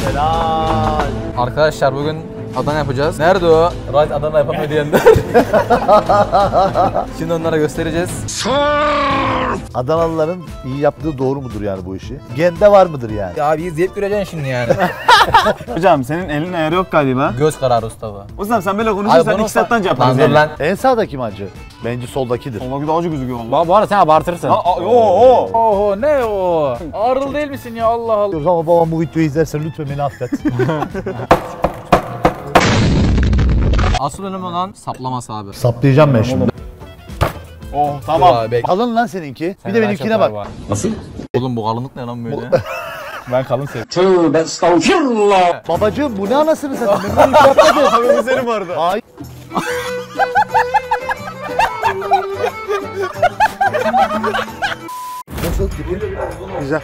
Helal. Arkadaşlar bugün Adana yapacağız. Nerede o? Right Adana yapamıyor diyenler. Şimdi onlara göstereceğiz. Adanalıların iyi yaptığı doğru mudur yani bu işi? Gende var mıdır yani? Ya abi izleyip göreceksin şimdi yani. Hocam senin elin ayarı yok galiba. Göz kararı Mustafa. Ustam sen böyle konuşursan 2 saatten önce yaparız yani. Lan. En sağdaki mi acı? Bence soldakidir. Soldaki daha acı gözüküyor valla. Bu arada sen abartırsın. Oho ne o? Ağrılı değil misin ya Allah Allah. Ama babam bu videoyu izlersen lütfen beni affet. Asıl önemli olan saplaması abi. Saplayacağım ben şimdi. Oh tamam. Kalın lan seninki. Bir de benimkine bak. Nasıl? Oğlum bu kalınlık ne lan böyle? Ben kalın seviyorum. Tövbe estağfurullah. Babacığım bu ne anasını satayım? Ben hiç yapmadım. Abi bu senin vardı. Ay. Nasıl tipi? Güzel.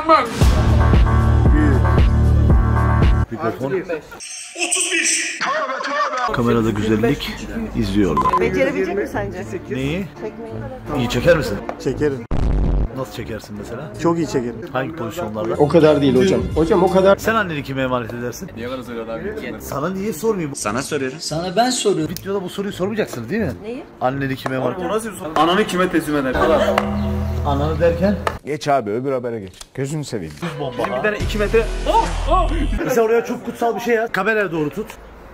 Mikrofon. 35. Kamerada güzellik izliyorlar. Becerebilecek mi sence? Neyi? Çekmeyi. İyi çeker misin? Çekerim. Nasıl çekersin mesela? Çok iyi çekerim. Hangi pozisyonlarda? O kadar değil hocam. Hocam o kadar. Sen anneni kime emanet edersin? Niye kadar söylüyorsun abi? Sana niye sormayayım? Sana soruyorum. Sana ben soruyorum. Videoda bu soruyu sormayacaksınız değil mi? Neyi? Anneni kime emanet edersin? Ananı kime teslim eder? Ananı derken? Geç abi öbür habere geç. Gözünü seveyim. Benim bir tane 2 metre. Mesela oraya çok kutsal bir şey yaz. Kameraya doğru tut.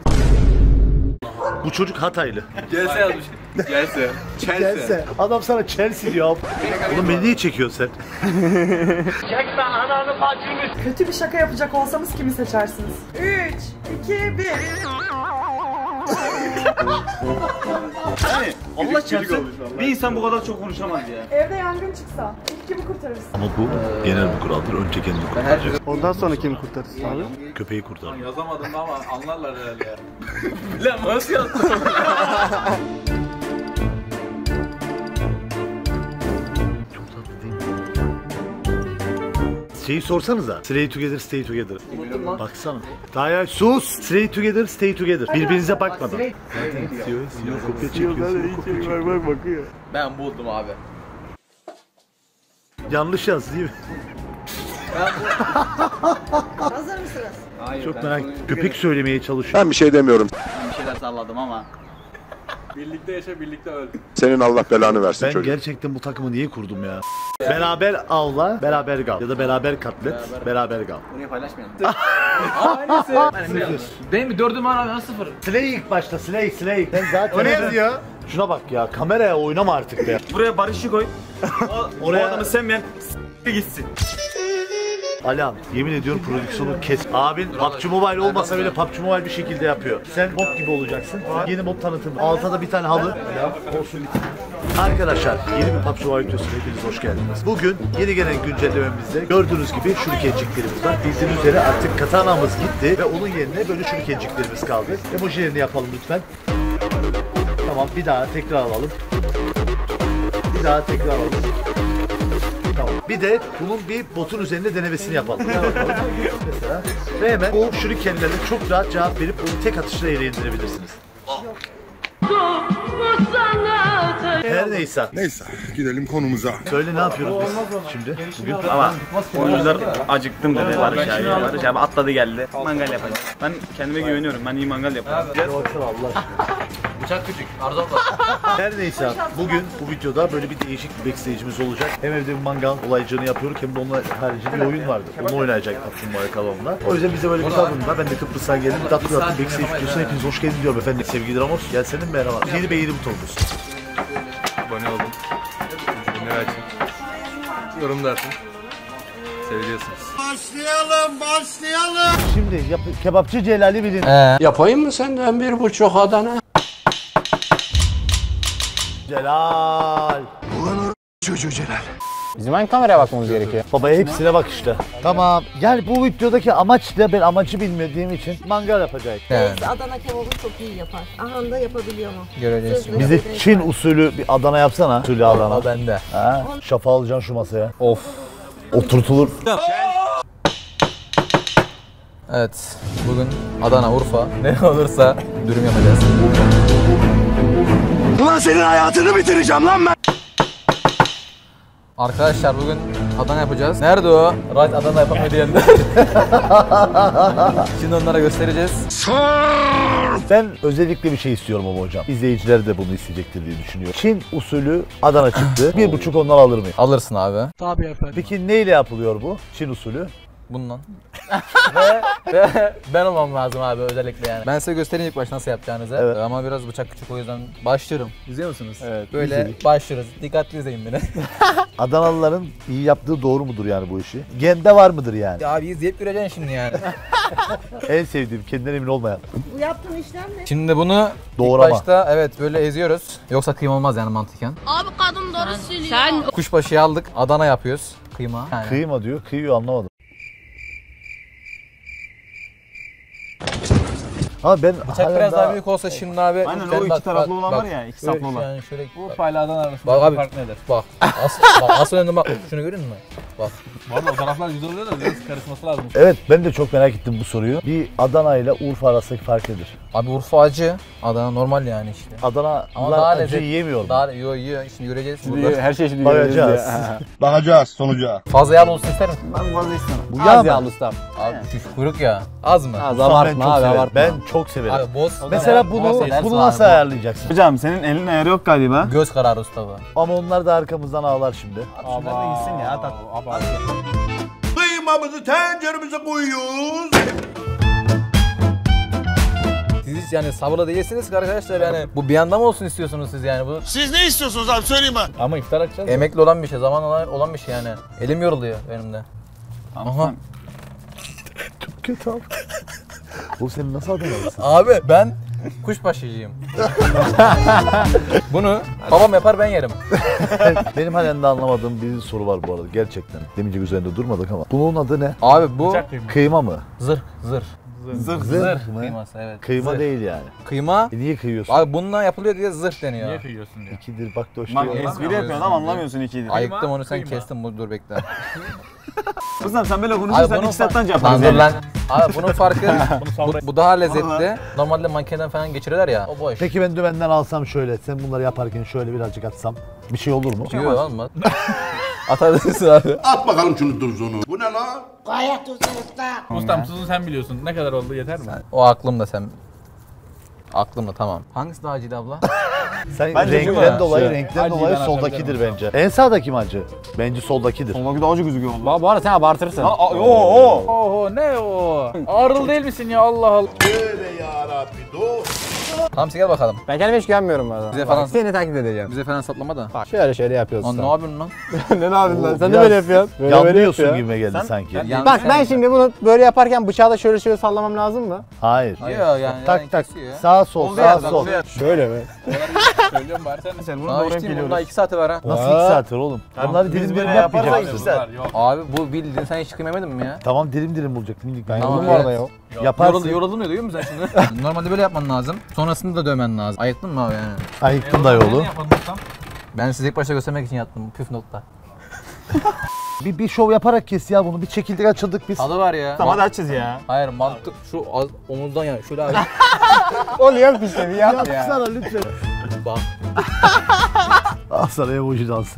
Bu çocuk Hataylı. Gelse yazmış. Gelse. Chelsea. Adam sana Chelsea diyor. Oğlum beni niye çekiyorsun sen? Kötü bir şaka yapacak olsanız kimi seçersiniz? 3, 2, 1. Yani Allah çarpsın bir insan bu kadar çok konuşamaz ya. Evde yangın çıksa ilk kimi kurtarırsın? Ama bu genel bir kuraldır. Önce kendini kurtaracak. Ondan sonra kimi kurtarırsın abi? Köpeği kurtar. Yazamadım ama anlarlar herhalde ya. Lan nasıl yazdın? Çok tatlı değil mi? Şeyi sorsanıza. Stay together, stay together. Baksana. Daha sus. Stay together, stay together. Birbirinize bakmadan. Zaten CEO kopya çekiyorsun. Bak bakıyor. Ben buldum abi. Yanlış yaz değil mi? Hazır mısınız? Hayır, Çok merak. Köpek söylemeye çalışıyor. Ben bir şey demiyorum. bir şeyler salladım ama. Birlikte yaşa, birlikte öl. Senin Allah belanı versin Ben çocuk. gerçekten bu takımı niye kurdum ya? Beraber avla, beraber kal. Ya da beraber katlet, beraber kal. Bunu paylaşmayalım. Aynısı. Benim bir 4'üm var abi, 0. Slay ilk başta, Slay. Ben zaten... O ne yazıyor? Şuna bak ya, kameraya oynama artık be. Buraya Barış'ı koy. Oraya adamı sevmeyen gitsin. Alihan, yemin ediyorum prodüksiyonu kes. Abin PUBG Mobile olmasa bile PUBG Mobile bir şekilde yapıyor. Sen bot gibi olacaksın. Yeni mod tanıtımı. Altta da bir tane halı. Olsun bitti. Arkadaşlar, yeni bir PUBG Mobile videosuna hepiniz hoş geldiniz. Bugün yeni gelen güncellememizde gördüğünüz gibi şurikençiklerimiz var. Bildiğiniz üzere artık katanamız gitti ve onun yerine böyle şurikençiklerimiz kaldı. Emojilerini yapalım lütfen. Tamam, bir daha tekrar alalım. Bir daha tekrar alalım. Tamam. Bir de bunun bir botun üzerinde denemesini yapalım. Mesela. Ve hemen bu şurikenlerle çok rahat cevap verip onu tek atışla yere indirebilirsiniz. Her neyse. Neyse gidelim konumuza. Söyle ne yapıyoruz biz şimdi? Bugün Ama oyuncular acıktım dedi Barış abi. Barış abi atladı geldi. Mangal yapacağız. Ben kendime güveniyorum. Ben iyi mangal yaparım. Allah aşkına. Bıçak küçük, Arzon var. Her neyse bugün bu videoda böyle bir değişik bir backstage'imiz olacak. Hem evde bir mangal olaycını yapıyoruz hem de onunla haricinde bir oyun vardı. Onu oynayacak Kaplumbağa'ya kalanlar. O yüzden bize böyle bir kadınla ben de Kıbrıs'tan geldim. Tatlı backstage videosuna hepiniz hoş geldiniz diyorum efendim. Sevgili Ramos gelsene merhaba. Yeni beğeni butonumuz. Abone oldum. Bildirimleri açın. Yorum da atın. Seviyorsunuz. Başlayalım. Şimdi kebapçı Celal'i bilin. Yapayım mı senden 1,5 Adana? Celal. Çocuğu Celal. Bizim hangi kameraya bakmamız gerekiyor? Babaya hepsine bak işte. Tamam. Yani bu videodaki amaç da ben amacı bilmediğim için mangal yapacak. Reis Adana kebabı çok iyi yapar. Aha da yapabiliyor mu? Göreceğiz şimdi. Bize Çin usulü bir Adana yapsana. Usulü Adana. O bende. Ha? Şafa alacaksın şu masaya. Of. Oturtulur. Evet. Bugün Adana, Urfa. Ne olursa dürüm yapacağız. Ulan senin hayatını bitireceğim lan ben. Arkadaşlar bugün Adana yapacağız. Nerede o? Right Adana yapamıyor diyenler. Şimdi onlara göstereceğiz. Ben özellikle bir şey istiyorum ama hocam. İzleyiciler de bunu isteyecektir diye düşünüyorum. Çin usulü Adana çıktı. 1,5 ondan alır mıyım? Alırsın abi. Peki neyle yapılıyor bu Çin usulü? Bundan. ve ben olmam lazım abi özellikle yani. Ben size göstereyim ilk başta nasıl yapacağınızı. Evet. Ama biraz bıçak küçük o yüzden başlıyorum. İzliyor musunuz? Evet. Böyle izledik. başlıyoruz. Dikkatli izleyin beni. Adanalıların iyi yaptığı doğru mudur yani bu işi? Gende var mıdır yani? Ya abi izleyip göreceksin şimdi yani. En sevdiğim, kendinden emin olmayan. Bu yaptığın işlem ne? Şimdi bunu Doğrama. ilk başta evet böyle eziyoruz. Yoksa kıyma olmaz yani mantıken. Abi kadın doğru söylüyor. Sen Kuşbaşıyı aldık. Adana yapıyoruz. Kıyma. Yani. Kıyma diyor, kıyıyor anlamadım. Ha ben Bıçak biraz daha büyük olsa şimdi abi. Aynen sen o iki bak, taraflı bak, olan bak. var ya, iki saplı olan. Yani şöyle Bu payla Adana arasında bak abi fark nedir? bak. Asıl önünde bak. Şunu görüyor musun? Bak. Valla o taraflar güzel oluyor da biraz karışması lazım. Evet, ben de çok merak ettim bu soruyu. Bir Adana ile Urfa arasındaki fark nedir? Abi Urfa acı. Adana normal yani işte. Ama daha Adanalılar acı lezzetli. yiyemiyor mu? Daha yiyor. Şimdi göreceğiz. Burada. Her şey şimdi Bakacağız. Bakacağız sonuca. Fazla yağlı olsun ister misin? Ben fazla istemem. Bu yağ mı? ustam. Abi şu kuyruk ya. Az mı? Az Ustam, ben abartma çok abi severim. abartma. Ben çok severim. Abi boz. Mesela boz bunu dersin nasıl abi. ayarlayacaksın? Hocam senin elin ayarı yok galiba. Göz kararı usta bu. Ama onlar da arkamızdan ağlar şimdi. Şunlar da gitsin ya at. Kıymamızı tenceremize koyuyoruz. Siz hiç yani sabırlı değilsiniz ki arkadaşlar yani. Bu bir anda mı olsun istiyorsunuz siz yani bu? Siz ne istiyorsunuz abi söyleyin bana. Ama iftar açacağız. Emekli olan bir şey, zaman olan bir şey yani. Elim yoruluyor benim de. Aha. Kötü abi. Oğlum sen nasıl Adanalısın? Abi ben kuşbaşıcıyım. Bunu babam yapar ben yerim. Benim halen de anlamadığım bir soru var bu arada gerçekten. Demince üzerinde durmadık ama. Bunun adı ne? Abi bu Kıyma mı? zırh. Zırh mı? Kıyması evet. Kıyma Zırh. değil yani. Kıyma. Niye kıyıyorsun? Abi bununla yapılıyor diye zırh deniyor. Niye kıyıyorsun diyor. İkidir bak doş Bak diyor. espri yapıyorsun ama anlamıyorsun ikiyi. Ayıktım onu sen kestin bunu dur bekle. Ustam sen böyle Abi konuşursan bunun 2 saatten Lan yaparız. dur lan. Abi bunun farkı bu daha lezzetli. Normalde makineden falan geçirirler ya. O boş. Peki ben dümenden alsam şöyle, sen bunları yaparken şöyle birazcık atsam bir şey olur mu? Yok olmaz. Atabilirsin abi. At bakalım şunu tuzunu. Bu ne lan? Ustam tuzunu sen biliyorsun. Ne kadar oldu yeter mi? O aklımda sen. Aklımda tamam. Hangisi daha acıydı abla? Sen Bence renkten bu. dolayı, Şey, renkten acıyı dolayı ben soldakidir bence. En sağdaki mi acı? Bence soldakidir. Ondaki daha acı gözüküyor valla. Bu arada sen abartırsın. Oo. Oho ne o? Ağrıl değil misin ya Allah Allah. Tövbe yarabbi dur. Hamsi gel bakalım. Ben kendime hiç güvenmiyorum bu arada. Bize falan- Seni taklit edeceğim. Bize falan saplama da. Bak şöyle yapıyorsun. Lan ne yapıyorsun lan? Ne yapıyorsun lan? Sen de Biraz böyle yapıyorsun. Böyle Yanlıyorsun yapıyor. gibime geldi sanki. Yanlış Bak ben yani. şimdi bunu böyle yaparken bıçağı da şöyle sallamam lazım mı? Hayır. Yok yani. Tak tak. kesiyor ya. Sağ sol, sağ sol. Şöyle mi? Söylüyorum bari sen. Sen bunu Aa doğru işte biliyoruz. bunda 2 saati var ha. Nasıl 2 saattir oğlum? Bunları dilim dilim yapmayacaksın. Abi bu bildiğin sen hiç kıymedin mi ya? Tamam dilim dilim olacak minik. Ben Tamam, Bunun bu arada yok. yaparsın. Yoruldun ya duyuyor musun sen şimdi? Normalde böyle yapman lazım. Sonrasında da dövmen lazım. Ayıktın mı abi yani? Ayıktım da yolu. Ne yapalım ustam? Ben size ilk başta göstermek için yaptım. Püf nokta. Bir şov yaparak kes ya bunu. Bir çekildik açıldık biz. Tadı var ya. Tamam hadi açacağız ya. Hayır mantık şu omuzdan yani şöyle abi. Oluyor işte bir yap ya. Yapsana lütfen. Bak. Al sana emoji dansı.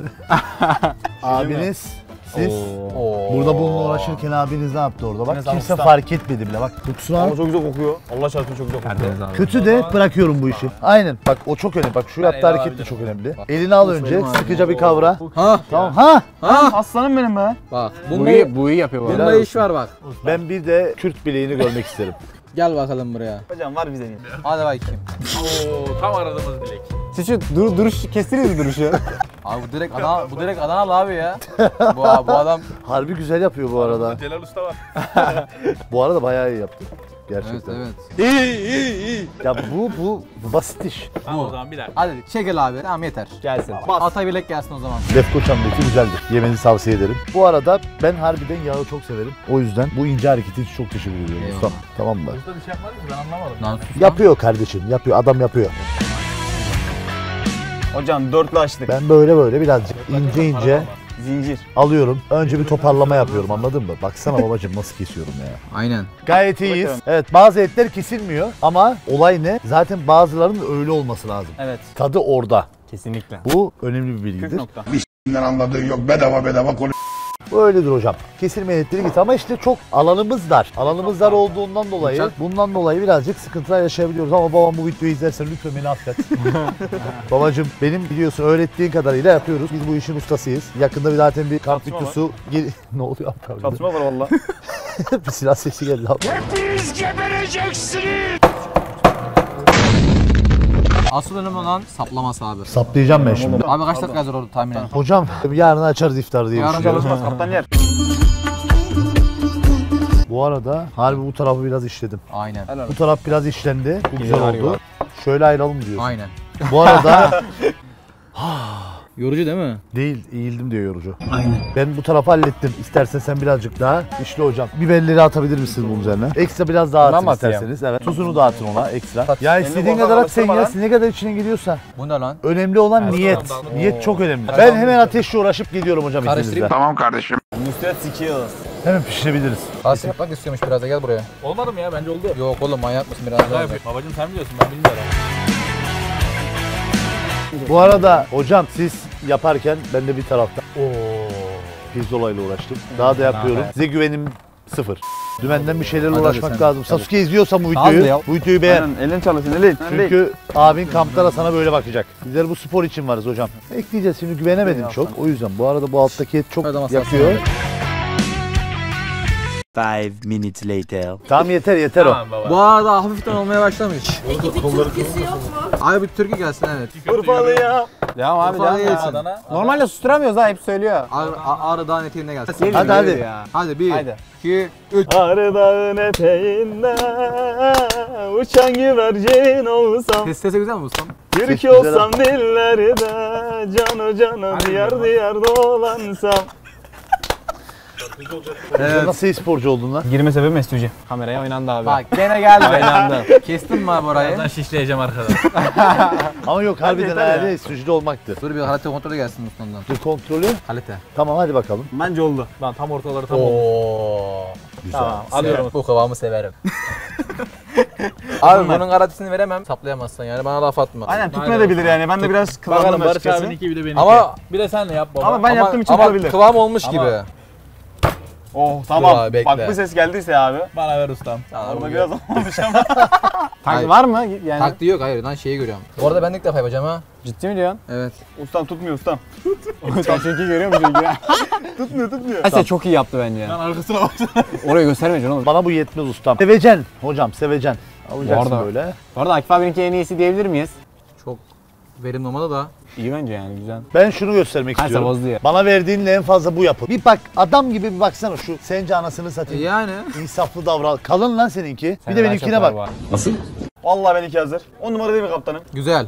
Abiniz siz Oo. burada bununla uğraşırken abiniz ne yaptı orada? Bak Yine kimse zamsızdan. fark etmedi bile. Bak kokusunu al. Ama çok güzel kokuyor. Allah çarpsın çok güzel kokuyor. Kötü de bırakıyorum bu işi. Aynen. Bak o çok önemli. Bak şu yaptığı hareket de çok önemli. Elini al önce. Sıkıca bir kavra. Ha. Tamam. Ha. Aslanım benim be. Bak. Bu iyi yapıyor bu arada. Bunda iş var bak. Ben bir de Kürt bileğini görmek isterim. Gel bakalım buraya. Hocam var bize niye? Hadi bakayım. Oo tam aradığımız dilek. Siz şu duruş kestiniz mi duruşu? Abi bu direkt Adanalı abi ya. bu adam Harbi güzel yapıyor bu arada. Celal Usta var. Bu arada bayağı iyi yaptı. evet Gerçekten. evet. İyi. Ya bu basit iş. Tamam o zaman bir dakika. Hadi çekil abi. Tamam yeter. Gelsin. Ata bilek gelsin o zaman. Lefko çamdaki güzeldir. Yemenizi tavsiye ederim. Bu arada ben harbiden yağı çok severim. O yüzden bu ince hareketi için çok teşekkür ediyorum. Eyvallah. Ustam. Tamam mı? Usta bir şey yapmadın ki ben anlamadım. Lan sus lan. Yapıyor kardeşim. Yapıyor. Adam yapıyor. Hocam dörtlü açtık. Ben böyle birazcık ince Zincir. alıyorum. Önce bir toparlama yapıyorum anladın mı? Baksana babacığım nasıl kesiyorum ya. Aynen. Gayet iyiyiz. Evet bazı etler kesilmiyor ama olay ne? Zaten bazılarının öyle olması lazım. Evet. Tadı orada. Kesinlikle. Bu önemli bir Püf bilgidir. nokta. Anladığı yok, bedava konuş. Öyledir hocam. Kesilmeyen etleri git ama işte çok alanımız dar. Alanımız dar olduğundan dolayı, bundan dolayı birazcık sıkıntılar yaşayabiliyoruz ama babam bu videoyu izlersen lütfen beni affet. Babacım benim biliyorsun öğrettiğin kadarıyla yapıyoruz. Biz bu işin ustasıyız. Yakında bir zaten bir kamp videosu ne oluyor abi? Çatışma var valla. Bir silah sesi geldi abi. Hepiniz gebereceksiniz. Asıl önemli olan saplaması abi. Saplayacağım ben şimdi. Abi kaç dakika hazır orada tahminen? Hocam yarın açarız iftar diye Yarın düşünüyorum. çalışmaz Kaptan yer. Bu arada harbi bu tarafı biraz işledim. Aynen. Bu taraf biraz işlendi. Bu güzel oldu. Şöyle ayıralım diyorsun. Aynen. Bu arada Yorucu değil mi? değil, eğildim diyor yorucu. Aynen. Ben bu tarafı hallettim. İstersen sen birazcık daha işle hocam. Biberleri atabilir misiniz bunun üzerine? Ekstra biraz daha atın isterseniz. Evet. Tuzunu da atın ona ekstra. Ya istediğin kadar at sen ya. Ne kadar içine gidiyorsa. Bu ne lan? Önemli olan niyet. Niyet çok önemli. Ben hemen ateşle uğraşıp gidiyorum hocam Karıştırayım. izninizle. Tamam kardeşim. Nusret sikiyoruz. Hemen pişirebiliriz. Asıl yapmak istiyormuş biraz da gel buraya. Olmadı mı ya? Bence oldu. Yok oğlum manyak mısın biraz daha? Babacım sen biliyorsun, ben bilmiyorum. Bu arada hocam siz yaparken ben de bir tarafta pirzolayla uğraştım. Daha da yapıyorum. Size güvenim sıfır. Dümenden bir şeylerle uğraşmak lazım. Sasuke izliyorsan bu videoyu beğen. Aynen, elin çalışsın elin. Çünkü abin kampta da sana böyle bakacak. Bizler bu spor için varız hocam. Ekleyeceğiz şimdi güvenemedim çok. O yüzden bu arada bu alttaki et çok yakıyor. 5 minutes later. Tamam yeter o. Tamam baba. Bu arada hafiften olmaya başlamış. Peki bir türküsü yok mu? Abi bir türkü gelsin evet. Urfalı ya. Devam abi Urfa'ya devam. gelsin. Adana. Normalde susturamıyoruz ha hep söylüyor. Ağrı Dağı'nın eteğine gelsin. Hadi. Ya. Hadi 1, Haydi. 2, 3. Ağrı dağın eteğinde uçan güvercin olsam. Sesi güzel mi ustam? Türk olsam dillerde canı diyar dolansam. Sen nasıl sporcu oldun lan? Girme sebebi mesutcu. Kameraya oynandı abi. Bak gene geldi be. Kestin mi abi orayı? Birazdan şişleyeceğim arkada. Ama yok harbiden yeter ya. hayali suçlu olmaktı. Dur bir kalite kontrolü gelsin ustamdan. Dur kontrolü. Kalite. Tamam hadi bakalım. Bence oldu. Lan tam ortaları tam oldu. Oo. Güzel. Tamam, alıyorum. Bu kıvamı severim. Abi bunun garantisini veremem. Saplayamazsan yani bana laf atma. Aynen tutmayabilir yani. Ben de biraz Bakalım kıvamım Barış açıkçası. abininki bir de benimki. Ama- bir de senle yap baba. Ama ben yaptığım için ama olabilir. kıvam olmuş Ama- gibi. Oh tamam. abi, bekle. Bak bu ses geldiyse abi. Bana ver ustam. Orada biraz olmamış ama. Taklit var mı? Yani Taktiği yok hayır lan şeyi görüyorum. Bu arada ben de ilk defa yapacağım ha. ciddi mi diyorsun? Evet. Ustam tutmuyor ustam. Sen çünkü görüyor musun? Tutmuyor. Neyse çok iyi yaptı bence. Lan arkasına baksana. Orayı göstermeyeceksin oğlum. Bana bu yetmez ustam. Sevecen hocam sevecen. Alacaksın Bu arada- böyle. Bu arada Akif abininki en iyisi diyebilir miyiz? Çok verimli olmadı da. İyi bence yani güzel. Ben şunu göstermek Neyse, istiyorum. bozdu ya. Bana verdiğinle en fazla bu yapın. Bir bak adam gibi bir baksana şu. Sence anasını satayım. Yani. İnsaflı davran. Kalın lan seninki. Bir Sende de daha benimkine çok bak. var. Vallahi benimki hazır. 10 numara değil mi kaptanım? Güzel.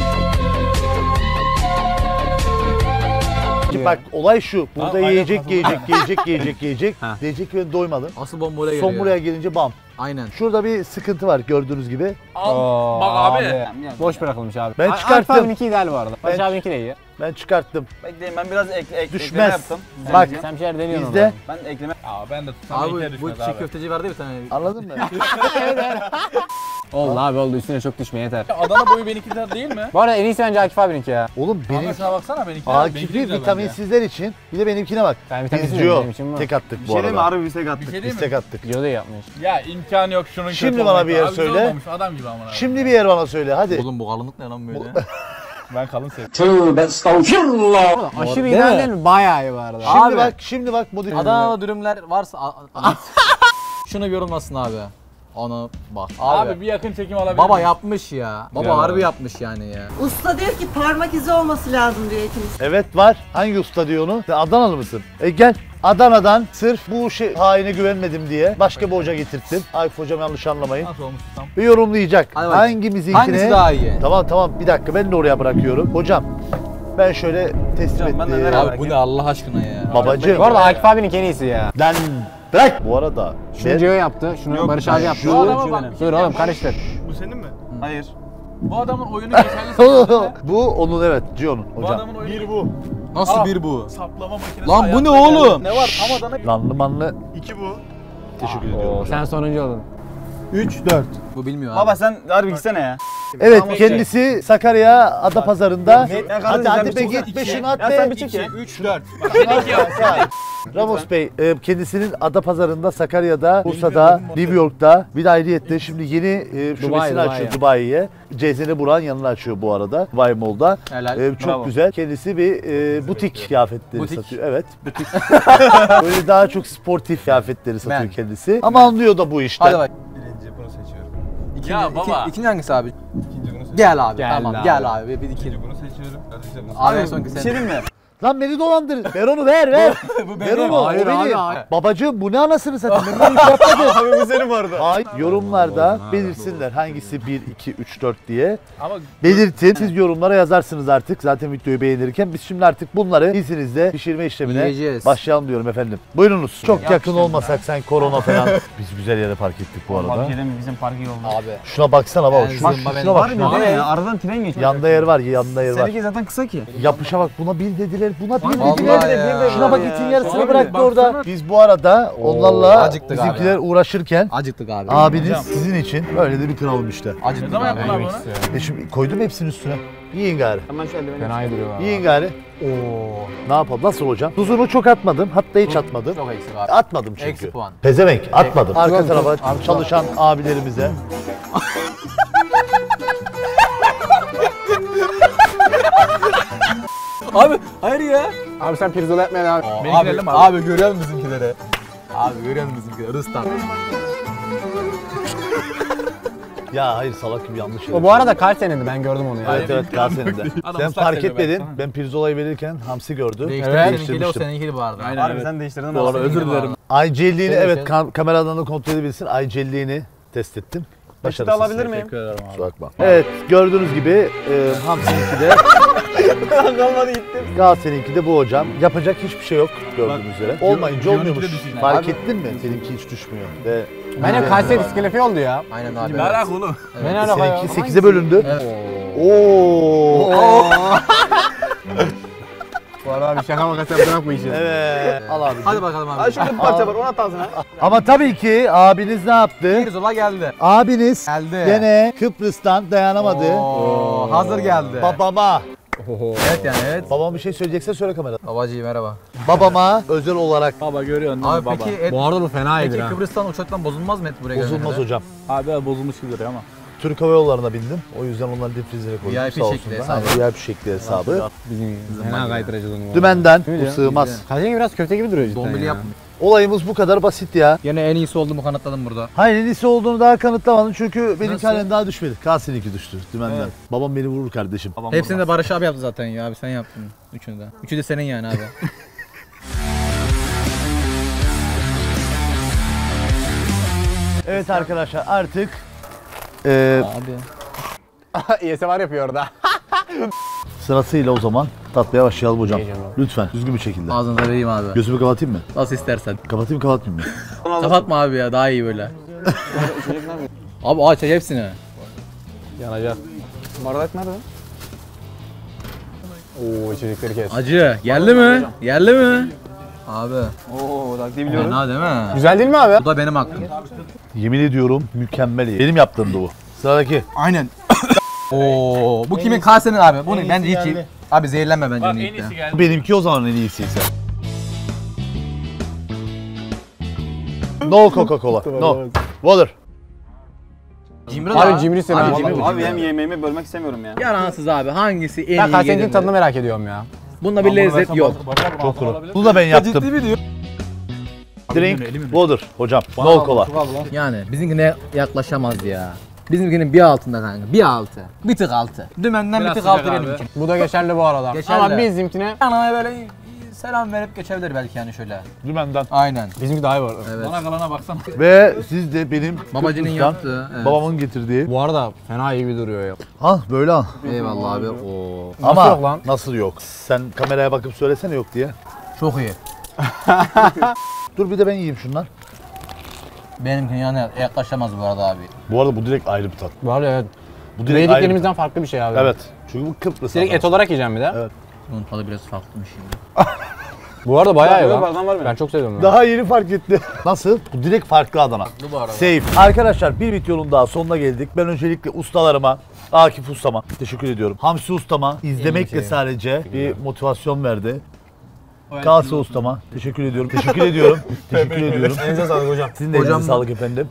Ki bak olay şu. Burada aynen, yiyecek. Ha. Diyecek ki ben doymadım. Asıl bomba oraya geliyor. Son buraya gelince bam. Aynen. Şurada bir sıkıntı var gördüğünüz gibi. Oo, Bak abi. Boş bırakılmış abi. Ben Akif çıkarttım. abininki ideal bu arada. Barış Ben- abininki de iyi. Ben çıkarttım. Bekleyin ben biraz ekleme Düşmez. yaptım. Bak Sen bir şeyler deniyorsun bizde Ben ekleme... Aa ben de tutsam Abi iyice bu düşmez çiğ abi. köfteci vardı ya bir tane. anladın mı? Oldu abi oldu üstüne çok düşme yeter. Adana boyu benimkiler değil mi? Bu arada en iyisi bence Akif abininki ya. Oğlum benim Ahmet'ine baksana benimkiler. Akif'i vitaminsizler için bir de benimkine bak. Ben Biz vitaminsizim Gio benim için bu. tek attık Bir bu şey değil mi? arada. Harbi bir tek Bir attık. şey değil Biz mi? tek attık. Gio da yapmış. Ya imkanı yok şunun Şimdi kötü bana olmak. bir yer Abi güzel söyle. olmamış, adam gibi amına. Şimdi bir yer bana söyle hadi. Oğlum bu kalınlık ne lan böyle? Ben kalın sevdim. Tövbe estağfurullah. Aşırı ideal değil mi? Bayağı iyi bu arada. Şimdi bak modifiye. Adana'da dürümler varsa şunu yorulmasın abi. Ona bak. Abi bir yakın çekim alabilir Baba miyim? yapmış ya. Baba harbi yapmış yani ya. Usta diyor ki parmak izi olması lazım diyor etiniz. Evet var. Hangi usta diyor onu? Sen Adanalı mısın? Gel. Adana'dan sırf bu haine güvenmedim diye başka bir hoca getirttim. Ayf hocam yanlış anlamayın. Nasıl olmuş tam? Bir yorumlayacak. Hadi bakayım. Hangimizinkine? Hangisi daha iyi? Tamam bir dakika ben de oraya bırakıyorum. Hocam ben şöyle teslim Hocam, ben de ettim. nereye Abi bu ne Allah aşkına ya. Babacığım. Bu arada Akif abininki en iyisi ya. Lan bırak. Bu arada Şunu Gio yaptı, şunu Barış abi yaptı. şu- Adama bak. Dur oğlum karıştır. Bu senin mi? Hayır. Bu adamın oyunu geçerli sayılır. bu onun evet Gio'nun Bu hocam. adamın oyunu Bir bu. Nasıl bir bu? saplama makinesi. Lan bu hayatta ne oğlum? Ne var? Tam Adana. Lanlı manlı 2 bu. teşekkür ediyorum hocam. Sen sonuncu oldun. 3 4. Bu bilmiyor abi. Baba sen harbi gitsene ya. Evet kendisi Sakarya Adapazarı'nda. Hadi be git be şunu at be. Sen bir çek ya. 3, 4. Ramos Bey kendisinin Adapazarı'nda, Sakarya'da, Bursa'da, New York'ta bir de ayrıyette şimdi yeni şubesini açıyor Dubai'ye. CZN Burak'ın yanına açıyor bu arada Dubai Mall'da. Çok güzel. Kendisi bir butik kıyafetleri satıyor. Evet, butik. Böyle daha çok sportif kıyafetleri satıyor kendisi. Ama anlıyor da bu işten. Hadi bak. Birinci bunu seçiyorum. İkinci hangisi abi? İkinci bunu seçiyorum. Gel abi. Tamam gel abi. Bir ikinci bunu seçiyorum. Abi en son senin mi? Lan beni dolandır. Ver onu ver. Bu ver onu. Hayır, o benim. abi. Babacığım bu ne anasını satayım. Ben bunu hiç yapmadım. Abi bu senin vardı. Hayır. Yorumlarda belirsinler hangisi 1, 2, 3, 4 diye. Ama belirtin. Siz yorumlara yazarsınız artık. Zaten videoyu beğenirken. Biz şimdi artık bunları izninizle pişirme işlemine başlayalım diyorum efendim. Buyurunuz. Çok yakın olmasak sen korona falan. Biz güzel yere park ettik bu arada. Bizim park iyi oldu. Abi. Şuna baksana bak. Şuna bak. Aradan tren geçiyor. Yanda yer var. Yanında yer var. Seninki zaten kısa ki. Yapışa bak. Buna bir dediler. Buna bir Vallahi dediler. ya. Şuna bak itin yarısını bıraktı orada. Biz bu arada onlarla acıktık abi. bizimkiler uğraşırken Acıktık abi. abiniz sizin için böyle de bir kral işte. Acıktık abi. Şimdi koydum hepsini üstüne. Yiyin gari. Fena duruyor abi. Yiyin gari. Ne yapalım? Nasıl hocam? Tuzunu çok atmadım. Hatta hiç atmadım. Çok eksik abi. Atmadım çünkü. Eksi puan. Pezevenk atmadım. Arka Tuz, tarafa tuz. çalışan abilerimize. Abi hayır ya. Abi sen pirzola yapmaya devam et. Abi görüyor musun bizimkileri? Abi görüyor musun bizimkileri? Rıstan. Ya hayır salak gibi yanlış O bu arada kaç senendi ben gördüm onu ya. Evet Kalsen'de. Sen ıslak fark seviyor etmedin. Ben pirzolayı verirken hamsi gördü. Seninkiyle o seninkili bu arada. Aynen. Abi sen değiştirdin Doğru özür dilerim. Aycelliğini evet kameradan da kontrol edebilirsin. Aycelliğini test ettim. Peçete alabilir miyim? Bakma. Evet gördüğünüz gibi hamsininki de Kalmadı gitti. Galatasaray'ınki de bu hocam. Yapacak hiçbir şey yok gördüğünüz üzere. Olmayınca olmuyormuş. düşün. Fark ettin mi? Seninki hiç düşmüyor. Ve Bence Kayseri diskalifiye oldu ya. Aynen abi. Merak oğlum. Ben alaka ya. seninki 8'e bölündü. Oo. Bu arada abi şaka makası yaptırmak bu işi. Evet. Al abi. Hadi bakalım abi. Şurada bir parça var onu at ağzına. Ama tabii ki abiniz ne yaptı? Pirzola geldi. Abiniz Geldi. gene Kıbrıs'tan dayanamadı. Oo, hazır geldi. Babama. Evet yani evet. Babam bir şey söyleyecekse söyle kamerada. Babacığım merhaba. Babama özel olarak Baba görüyorsun Abi baba. peki et, Bu arada bu fena peki yedi ha. Kıbrıs'tan uçaktan bozulmaz mı et buraya bozulmaz geldiğinde? hocam. Abi bozulmuş gibi duruyor ama. Türk Hava Yolları'na bindim. O yüzden onları difrizlere koydum. VIP sağ olsunlar. şekli hesabı. Aynen, VIP şekli hesabı. Bizim fena kaydıracağız onu. Dümenden Öyle bu ya. sığmaz. Kayseri biraz köfte gibi duruyor cidden Dombili ya. yap. Olayımız bu kadar basit ya. Yine en iyisi olduğumu kanıtladım burada. Hayır en iyisi olduğunu daha kanıtlamadım çünkü benim Nasıl? halen daha düşmedi. Kalsin'inki düştü dümenden. Babam beni vurur kardeşim. Hepsini de Barış abi yaptı zaten ya abi sen yaptın. Üçünü de. Üçü de senin yani abi. Evet arkadaşlar artık Abi. ASMR yapıyor orada. sırasıyla o zaman tatlıya başlayalım hocam. Heyecanlı. Lütfen düzgün bir şekilde. Ağzınıza vereyim abi. Gözümü kapatayım mı? Nasıl istersen. Kapatayım kapatmayayım mı? Kapatma abi ya daha iyi böyle. Abi aç hepsini. Yanacak. Bardak nerede? Oo içecekleri kes. Acı. Geldi mi? Geldi mi? Abi. Oo taktiği biliyorum. Fena değil mi? Güzel değil mi abi? Bu da benim hakkım. Yemin ediyorum mükemmel iyi. Benim yaptığım da bu. Sıradaki. Aynen. Oo, bu kimin Kase'nin abi? Bunu bence hiç iyi. Abi zehirlenme bence Bak bunu en ilk de. iyisi geldi. Benimki o zaman en iyisiyse. No Coca-Cola. No. Water. Cimri Abi cimri seni Abi abi. cimri. Abi hem yemeğimi bölmek istemiyorum ya. Yaransız abi hangisi en Ben iyi Kayseri'nin gelir? tadını merak ediyorum ya. Bunda bir lezzet yok. Çok kuru. Bunu da ben yaptım. mi diyor? Drink water hocam. No cola. Yani bizimkine yaklaşamaz ya. Bizimkinin bir altında kanka. Bir altı. Bir tık altı. Dümenden Biraz bir tık sıcak altı abi. benimki. Bu da geçerli bu arada. Geçerli. Ama bizimkine Anaya böyle selam verip geçebilir belki yani şöyle. Dümenden. Aynen. bizimki daha iyi bu arada. Evet. Bana kalana baksana. Ve siz de benim Babacının Kıbrıs'tan yaptığı. Evet. babamın getirdiği. Bu arada fena iyi bir duruyor ya. Al böyle al. Eyvallah abi. Oo. Ama yok lan? nasıl yok? Sen kameraya bakıp söylesene yok diye. Çok iyi. Dur bir de ben yiyeyim şunlar. Benimkine yani yaklaşamaz bu arada abi. Bu arada bu direkt ayrı bir tat. Bu arada evet. Bu direkt ayrı bir tat. Yediklerimizden farklı bir şey abi. Evet. Çünkü bu Kıbrıs. Direkt et olarak yiyeceğim bir de. Evet. Bunun tadı biraz farklıymış şimdi. Bu arada bayağı iyi lan. Ben çok sevdim bunu. Daha yeni fark etti. Nasıl? Bu direkt farklı Adana. Safe. Arkadaşlar bir videonun daha sonuna geldik. Ben öncelikle ustalarıma, Akif ustama teşekkür ediyorum. Hamsi ustama izlemekle sadece bir motivasyon verdi. Kase ustama teşekkür ediyorum. Teşekkür ediyorum. Teşekkür ediyorum. Elinize sağlık hocam. Sizin de elinize sağlık efendim.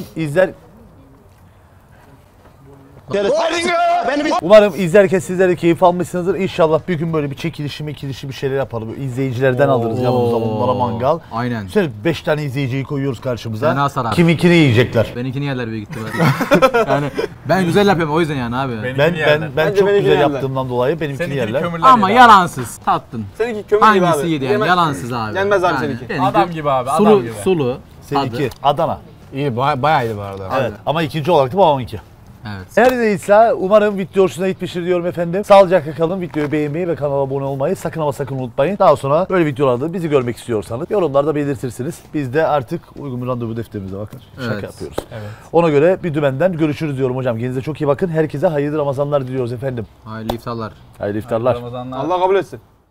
Umarım izlerken sizler de keyif almışsınızdır. İnşallah bir gün böyle bir çekilişi bir şeyler yapalım. Böyle İzleyicilerden alırız yanımıza onlara mangal. Aynen. Şöyle 5 tane izleyiciyi koyuyoruz karşımıza. Fena sarar. Kiminkini yiyecekler. Benimkini yerler büyük ihtimalle. Yani ben güzel yapıyorum o yüzden yani abi. Ben çok güzel yaptığımdan dolayı benimkini yerler. Ama yalansız tattın. Seninki kömür gibi abi. Hangisi yedi yani yalansız abi. Yenmez abi seninki. Adam gibi abi, adam gibi. Sulu. Seninki Adana. İyi bayağı iyiydi bu arada. Evet ama ikinci olarak da bu 12. Evet. Her neyse umarım video hoşuna gitmiştir diyorum efendim. Sağlıcakla kalın. Videoyu beğenmeyi ve kanala abone olmayı sakın ama sakın unutmayın. Daha sonra böyle videolarda bizi görmek istiyorsanız yorumlarda belirtirsiniz. Biz de artık uygun bir randevu defterimize bakar. Şaka yapıyoruz. Evet. Ona göre bir dümenden görüşürüz diyorum hocam. Kendinize çok iyi bakın. Herkese hayırlı Ramazanlar diliyoruz efendim. Hayırlı iftarlar. Hayırlı iftarlar. Ramazanlar. Allah kabul etsin.